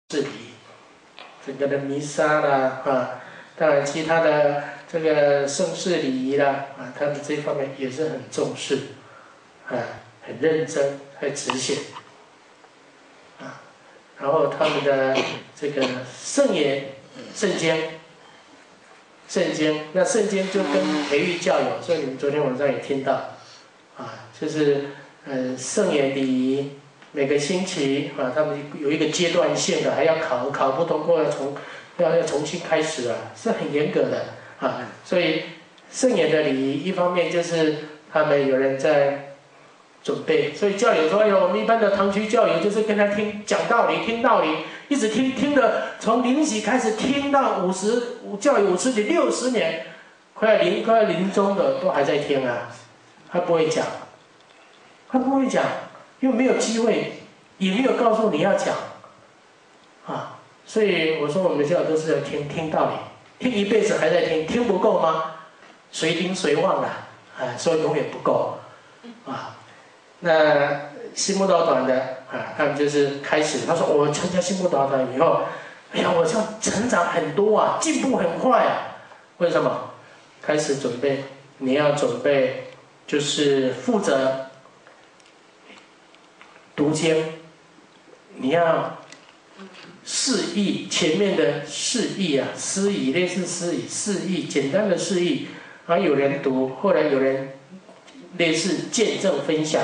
事礼，这个的弥撒啦当然其他的这个盛世礼仪啦他们这一方面也是很重视很认真，很执行然后他们的这个圣言、圣经，那圣经就跟培育教友，所以你们昨天晚上也听到就是圣言礼仪。每个星期他们有一个阶段性的，还要考不通过要重新开始是很严格的所以圣言的礼仪，一方面就是他们有人在准备，所以教友说：“哎呦，我们一般的堂区教友就是跟他讲道理，听道理，一直听的，从灵洗开始听到教友50几60年，快要临终的都还在听他不会讲，因为没有机会，也没有告诉你要讲所以我说我们的教友都是要听道理，听一辈子还在听不够吗？谁听谁忘所以永远不够那心慕道团的他们就是开始，他说我参加心慕道团以后，哎呀，我这样成长很多进步很快为什么？开始准备，你要准备就是负责读经，你要释义，前面的释义司仪类似释义，简单的释义，然后有人读，后来有人类似见证分享，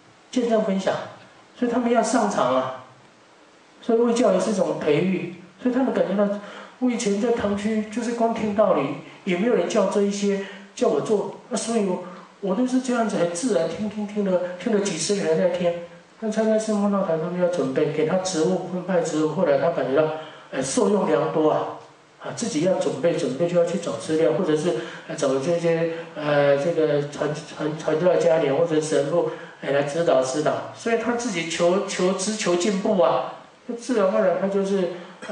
所以他们要上场所以卫教也是一种培育，所以他们感觉到，我以前在堂区就是光听道理，也没有人教这一些叫我做，所以我都是这样子很自然听了几十年在听。但参加心慕道团，他们要准备给他职务分派职务，后来他感觉到受用良多自己要准备就要去找资料，或者是找这些这个传教家联或者神父来指导，所以他自己求进步自然而然他就是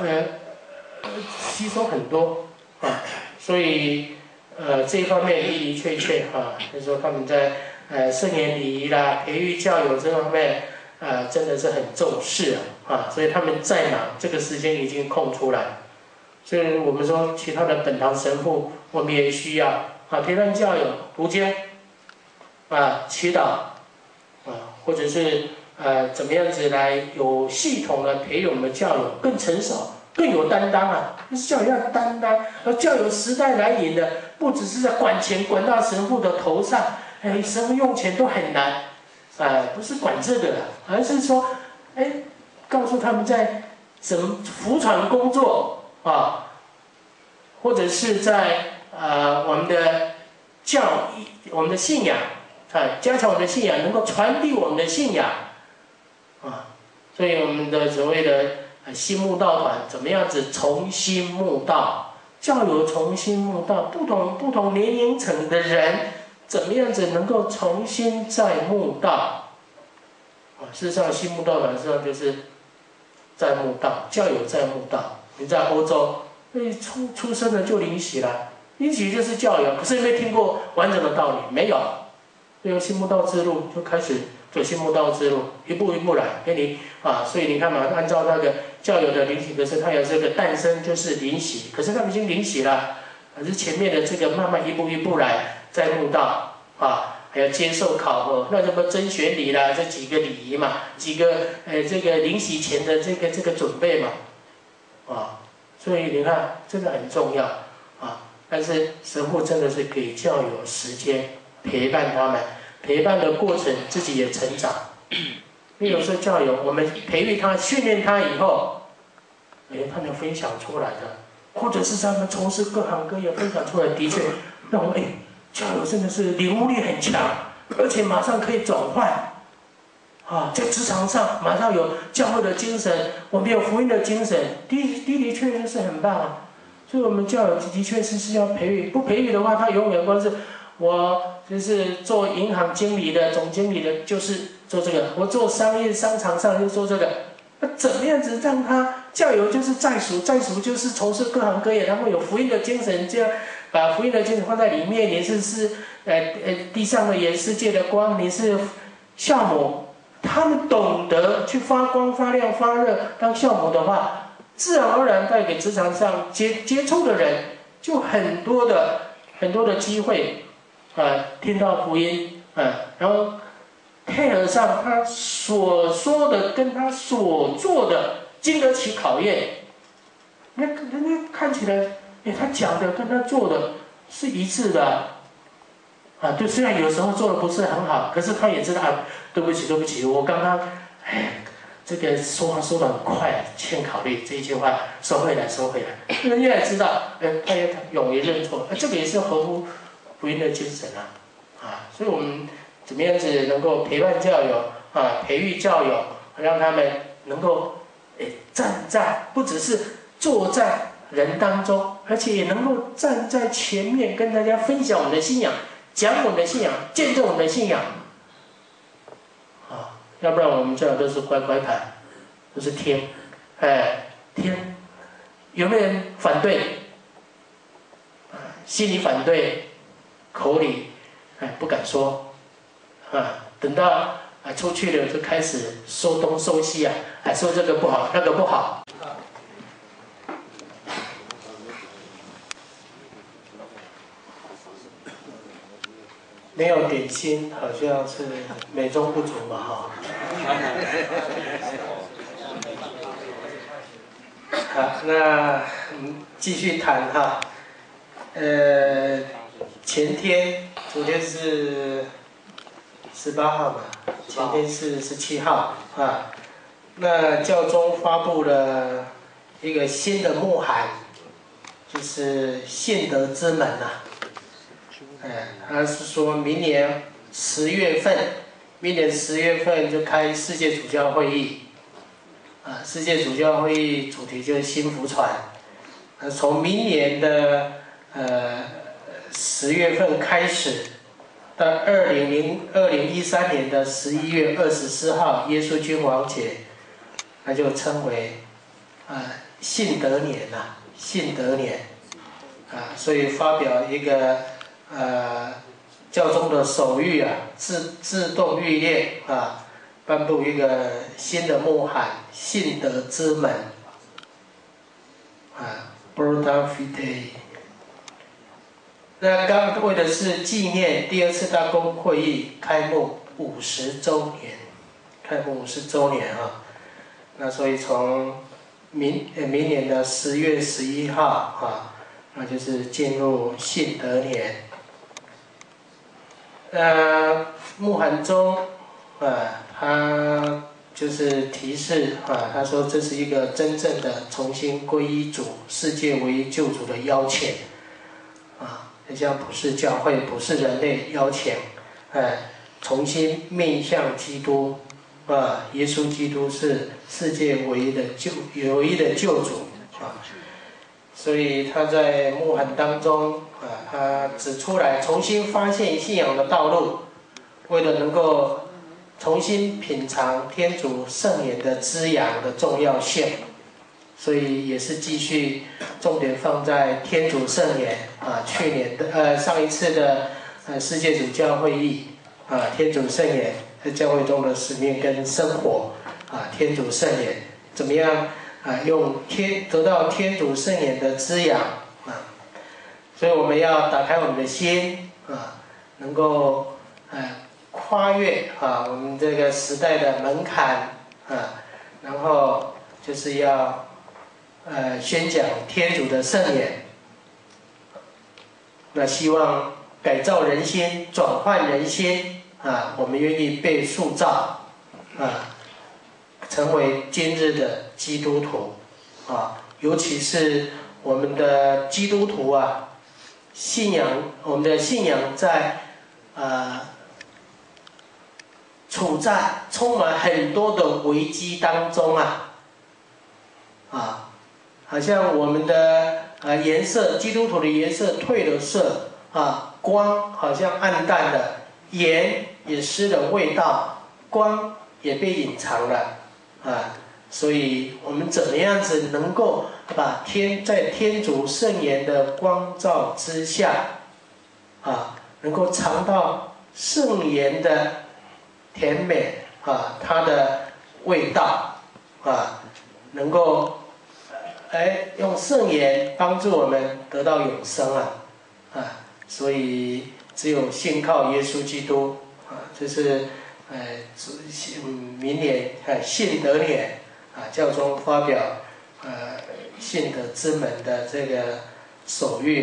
吸收很多所以这一方面的确就是说他们在圣言礼仪啦、培育教友这方面真的是很重视所以他们再忙，这个时间已经空出来。所以我们说其他的本堂神父，我们也需要陪伴教友读经祈祷或者是怎么样子来有系统的培育我们的教友更成熟、更有担当教友要担当，而教友时代来临的，不只是在管钱管到神父的头上，神父用钱都很难不是管这个而是说告诉他们在什么服传工作或者是在我们的我们的信仰加强我们的信仰，能够传递我们的信仰所以我们的所谓的心慕道团怎么样子重新慕道，教友重新慕道，不同年龄层的人怎么样子能够重新再慕道事实上心慕道团实际上就是在慕道，教友在慕道。你在欧洲出生了就灵洗了，灵洗就是教友，可是没听过完整的道理，没有。所以心慕道之路就开始走心慕道之路，一步一步来给你所以你看嘛，按照那个教友的灵洗，可是它有这个诞生就是灵洗，可是他们已经灵洗了，可是前面的这个慢慢一步一步来再慕道还要接受考核，那什么甄选礼啦，这几个礼仪嘛，几个这个灵洗前的这个准备嘛所以你看这个很重要但是神父真的是给教友时间陪伴他们，陪伴的过程自己也成长。因为有时候教友我们培育他、训练他以后，他能分享出来的，或者是他们从事各行各业分享出来，的确让我们教友真的是领悟力很强，而且马上可以转换在职场上马上有教会的精神，我们有福音的精神，的确是很棒所以我们教友的确是要培育，不培育的话，他永远光是我就是做银行经理的、总经理的，就是做这个；我做商业商场上就做这个。那怎么样子让他教友就是在属就是从事各行各业，然后有福音的精神，这样把福音的精神放在里面。你是地上的盐，世界的光，你是酵母。他们懂得去发光发亮发热当酵母的话自然而然带给职场上接触的人，就很多的机会，听到福音，然后配合上他所说的跟他所做的经得起考验，人家看起来，他讲的跟他做的是一致的，对，虽然有时候做的不是很好，可是他也知道，对不起，我刚刚，这个说话说得很快，欠考虑这一句话收回来，人家也知道，他也勇于认错，这个也是合乎福音的精神所以我们怎么样子能够陪伴教友培育教友，让他们能够站在不只是坐在人当中，而且也能够站在前面跟大家分享我们的信仰，讲我们的信仰，见证我们的信仰要不然我们这样都是乖乖牌，都是听，听，有没有人反对？心里反对，口里不敢说，等到出去了就开始说东说西说这个不好，那个不好。没有点心，好像是美中不足嘛，好，那我们继续谈前天，昨天是18号嘛，前天是17号那教宗发布了一个新的牧函，就是信德之门他是说明年10月份就开世界主教会议，世界主教会议主题就是新福传，从明年的10月份开始，到2013年的11月24号耶稣君王节，那就称为信德年信德年所以发表一个教宗的手谕自动预列颁布一个新的牧函，信德之门Porta Fidei。那刚为的是纪念第2次大公会议开幕50周年，那所以从明年的10月11号那就是进入信德年。牧函中他就是提示他说这是一个真正的重新皈依主、世界唯一救主的邀请很像普世教会、普世人类邀请重新面向基督耶稣基督是世界唯一的救主所以他在牧函当中他指出来重新发现信仰的道路，为了能够重新品尝天主圣言的滋养的重要性，所以也是继续重点放在天主圣言去年的上一次的世界主教会议天主圣言在教会中的使命跟生活天主圣言怎么样得到天主圣言的滋养所以我们要打开我们的心能够跨越我们这个时代的门槛然后就是要宣讲天主的圣言，那希望改造人心、转换人心我们愿意被塑造成为今日的基督徒尤其是我们的基督徒我们的信仰在处在充满很多的危机当中好像我们的颜色，基督徒的颜色褪了色光好像暗淡了，盐也失了味道，光也被隐藏了所以我们怎么样子能够把在天主圣言的光照之下能够尝到圣言的甜美它的味道能够用圣言帮助我们得到永生所以只有信靠耶稣基督这是明年信德年教宗发表信德之门的这个手谕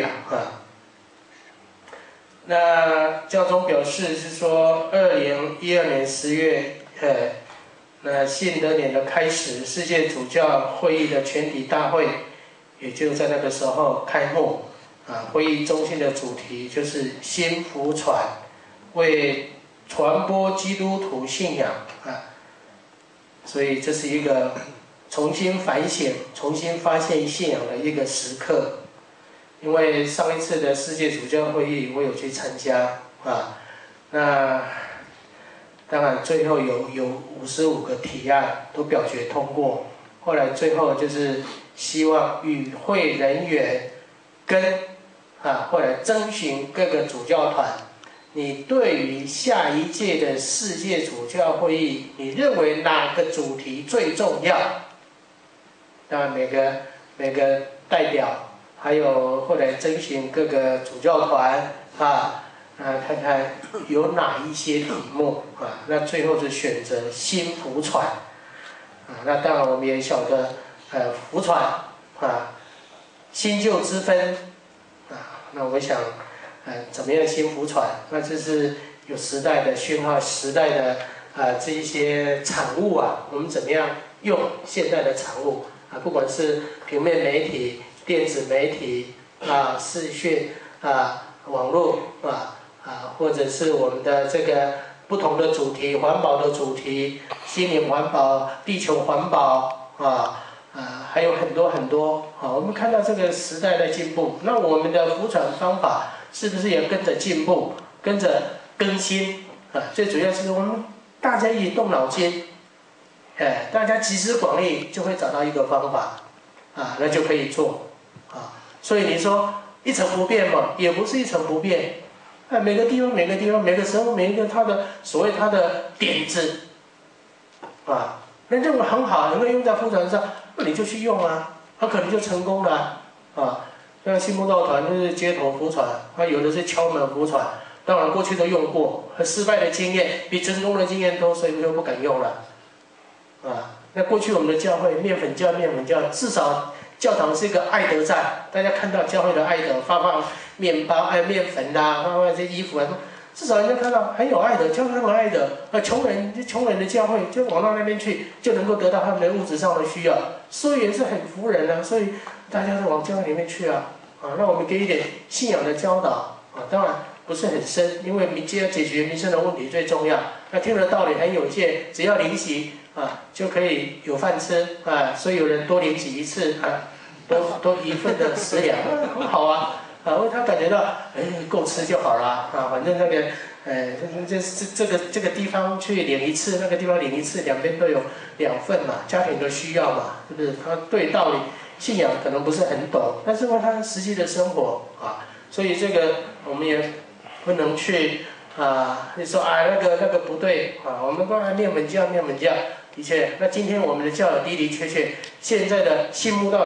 那教宗表示是说，2012年10月，那信德年的开始，世界主教会议的全体大会，也就在那个时候开幕。会议中心的主题就是新福传，为传播基督徒信仰所以这是一个重新反省、重新发现信仰的一个时刻。因为上一次的世界主教会议我有去参加那当然最后有55个提案都表决通过，后来最后就是希望与会人员跟后来征询各个主教团，你对于下一届的世界主教会议，你认为哪个主题最重要？当然每个代表。还有后来征询各个主教团看看有哪一些题目那最后是选择新福传那当然我们也晓得福传新旧之分那我想怎么样新福传？那这是有时代的讯号，时代的这一些产物我们怎么样用现代的产物不管是平面媒体。电子媒体视讯网络或者是我们的这个不同的主题，环保的主题，心灵环保、地球环保还有很多很多我们看到这个时代的进步，那我们的福传方法是不是也跟着进步、跟着更新最主要是我们大家一起动脑筋，大家集思广益，就会找到一个方法那就可以做。所以你说一成不变嘛，也不是一成不变。每个地方、每个时候、每一个他的所谓他的点子那认为很好，能够用在福传上，那你就去用他可能就成功了像新慕道团就是街头福传，有的是敲门福传，当然过去都用过，失败的经验比成功的经验多，所以就不敢用了那过去我们的教会面粉教，至少。教堂是一个爱德站，大家看到教会的爱德，发面包、面粉发这些衣服至少人家看到很有爱德，教会很有爱德。穷人的教会就往那边去，就能够得到他们的物质上的需要，所以也是很服人所以大家都往教会里面去那我们给一点信仰的教导当然不是很深，因为民间要解决民生的问题最重要。那听的道理很有限，只要灵洗就可以有饭吃所以有人多灵洗一次多一份的食粮很好因为他感觉到够吃就好了反正那个这个地方去领一次，那个地方领一次，两边都有2份嘛，家庭的需要嘛，是不是？他对道理信仰可能不是很懂，但是他实际的生活所以这个我们也不能去你说那个不对我们刚才面粉教，的确，那今天我们的教友的确，现在的信慕道。